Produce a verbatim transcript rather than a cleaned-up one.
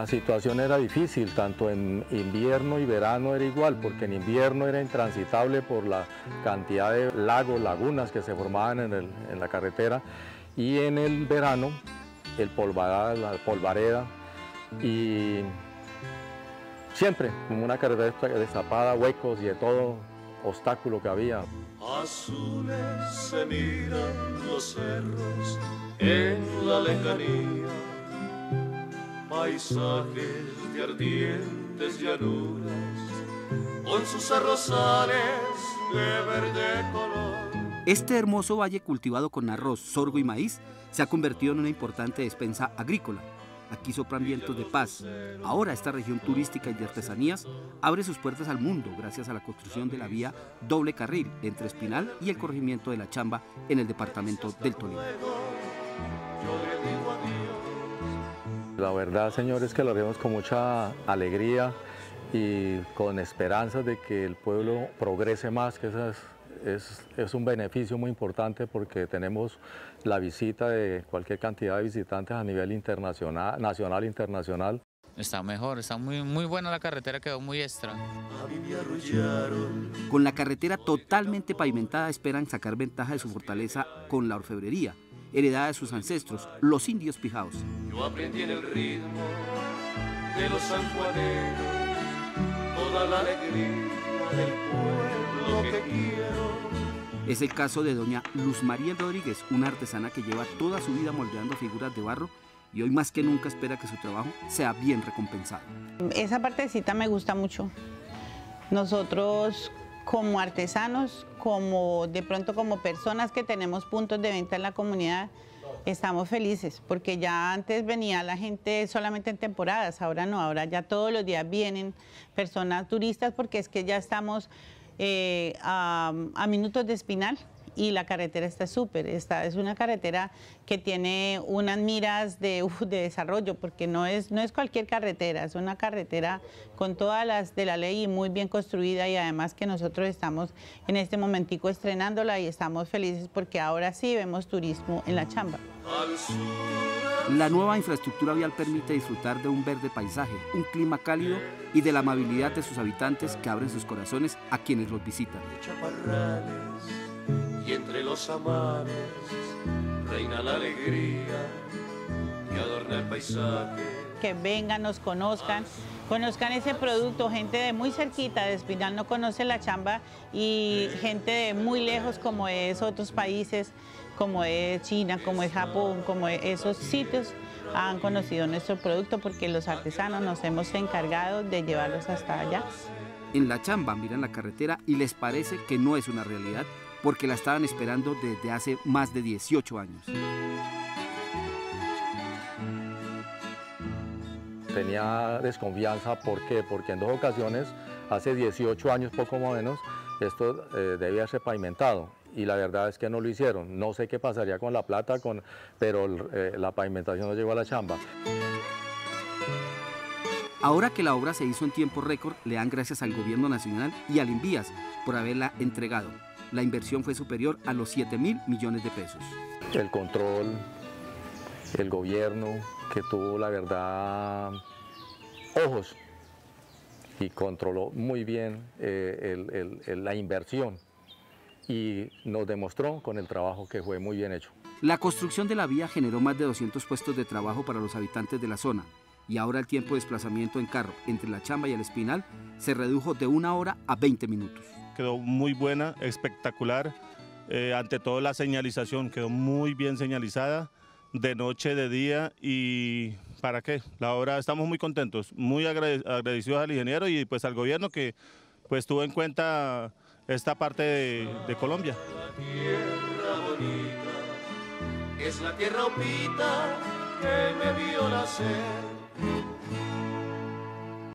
situación era difícil, tanto en invierno y verano era igual, porque en invierno era intransitable por la cantidad de lagos, lagunas que se formaban en, el, en la carretera, y en el verano el polvareda, la polvareda, y siempre como una carretera destapada, huecos y de todo obstáculo que había. Azules se miran los cerros en la lejanía, paisajes de ardientes llanuras, con sus arrozales de verde color. Este hermoso valle cultivado con arroz, sorgo y maíz se ha convertido en una importante despensa agrícola. Aquí soplan vientos de paz. Ahora esta región turística y de artesanías abre sus puertas al mundo gracias a la construcción de la vía doble carril entre Espinal y el corregimiento de La Chamba en el departamento del Tolima. La verdad, señores, que lo haremos con mucha alegría y con esperanzas de que el pueblo progrese más, que esa es, es, es un beneficio muy importante porque tenemos la visita de cualquier cantidad de visitantes a nivel internacional, nacional e internacional. Está mejor, está muy, muy buena la carretera, quedó muy extra. Con la carretera totalmente pavimentada esperan sacar ventaja de su fortaleza con la orfebrería, heredada de sus ancestros, los indios pijaos. Yo aprendí en el ritmo de los sanjuaneros toda la alegría del pueblo que quiero. Es el caso de doña Luz María Rodríguez, una artesana que lleva toda su vida moldeando figuras de barro y hoy más que nunca espera que su trabajo sea bien recompensado. Esa partecita me gusta mucho. Nosotros como artesanos, como de pronto como personas que tenemos puntos de venta en la comunidad, estamos felices porque ya antes venía la gente solamente en temporadas, ahora no, ahora ya todos los días vienen personas turistas porque es que ya estamos eh, a, a minutos de Espinal y la carretera está súper, esta es una carretera que tiene unas miras de, uf, de desarrollo porque no es, no es cualquier carretera, es una carretera con todas las de la ley y muy bien construida y además que nosotros estamos en este momentico estrenándola y estamos felices porque ahora sí vemos turismo en La Chamba. La nueva infraestructura vial permite disfrutar de un verde paisaje, un clima cálido y de la amabilidad de sus habitantes que abren sus corazones a quienes los visitan. Y entre los amares reina la alegría que adorna el paisaje. Que vengan, nos conozcan, conozcan ese producto, gente de muy cerquita de Espinal no conoce La Chamba y gente de muy lejos como es otros países, como es China, como es Japón, como es esos sitios han conocido nuestro producto porque los artesanos nos hemos encargado de llevarlos hasta allá. En La Chamba miran la carretera y les parece que no es una realidad porque la estaban esperando desde hace más de dieciocho años. Tenía desconfianza, ¿por qué? Porque en dos ocasiones, hace dieciocho años poco más o menos, esto eh, debía ser pavimentado y la verdad es que no lo hicieron. No sé qué pasaría con la plata, con, pero eh, la pavimentación no llegó a La Chamba. Ahora que la obra se hizo en tiempo récord, le dan gracias al gobierno nacional y al Invías por haberla entregado. La inversión fue superior a los siete mil millones de pesos. El control, el gobierno que tuvo la verdad ojos y controló muy bien eh, el, el, el, la inversión y nos demostró con el trabajo que fue muy bien hecho. La construcción de la vía generó más de doscientos puestos de trabajo para los habitantes de la zona y ahora el tiempo de desplazamiento en carro entre La Chamba y el Espinal se redujo de una hora a veinte minutos. Quedó muy buena, espectacular, eh, ante todo la señalización quedó muy bien señalizada, de noche, de día y ¿para qué? La obra, estamos muy contentos, muy agradecidos al ingeniero y pues al gobierno que pues tuvo en cuenta esta parte de, de Colombia. La tierra bonita, es la tierra opita que me vio nacer.